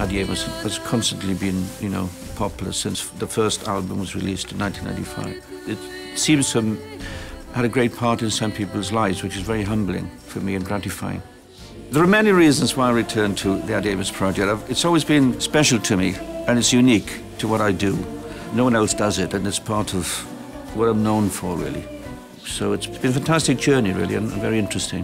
Adiemus has constantly been, popular since the first album was released in 1995. It seems to have had a great part in some people's lives, which is very humbling for me and gratifying. There are many reasons why I returned to the Adiemus project. It's always been special to me, and it's unique to what I do. No one else does it, and it's part of what I'm known for, really. So it's been a fantastic journey, really, and very interesting.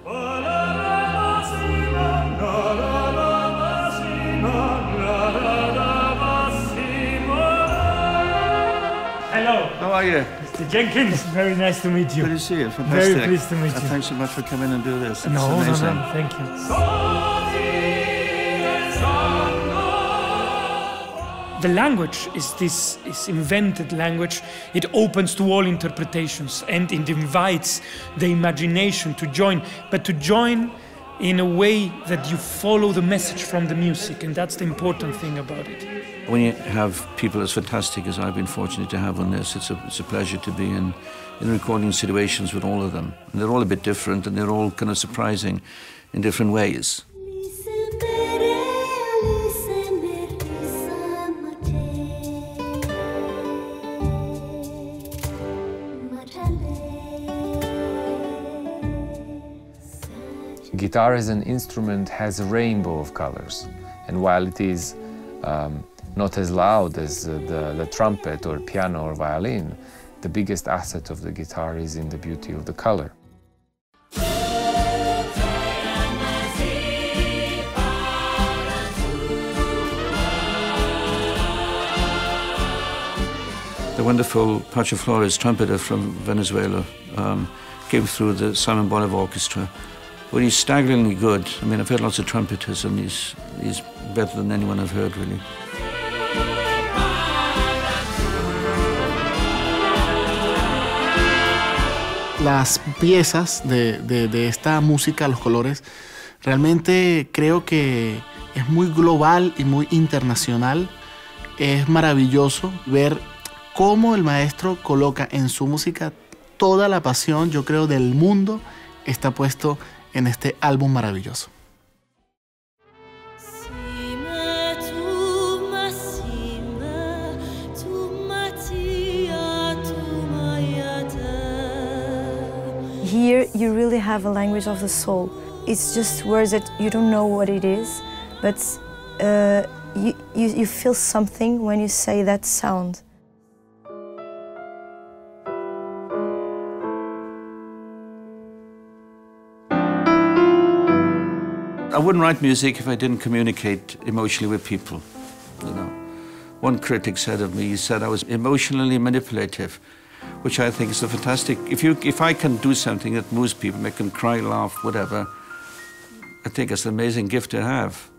Hello. How are you? Mr. Jenkins, very nice to meet you. Good to see you. Fantastic. Very pleased to meet you. Thanks so much for coming and do this. It's no, amazing. no, thank you. The language is this invented language. It opens to all interpretations and it invites the imagination to join, but to join in a way that you follow the message from the music, and that's the important thing about it. When you have people as fantastic as I've been fortunate to have on this, it's a pleasure to be in recording situations with all of them. And they're all a bit different, and they're all kind of surprising in different ways. Guitar as an instrument has a rainbow of colors, and while it is not as loud as the trumpet or piano or violin, the biggest asset of the guitar is in the beauty of the color. The wonderful Karl Jenkins, trumpeter from Venezuela, came through the Simon Bolivar Orchestra. Well, he's staggeringly good. I mean, I've heard lots of trumpeters, and he's better than anyone I've heard, really. Las piezas de esta música, los colores, realmente creo que es muy global y muy internacional. Es maravilloso ver cómo el maestro coloca en su música toda la pasión, yo creo, del mundo está puesto en este álbum maravilloso. Here you really have a language of the soul. It's just words that you don't know what it is, but you feel something when you say that sound. I wouldn't write music if I didn't communicate emotionally with people, One critic said of me, he said I was emotionally manipulative, which I think is a fantastic... If I can do something that moves people, make them cry, laugh, whatever, I think it's an amazing gift to have.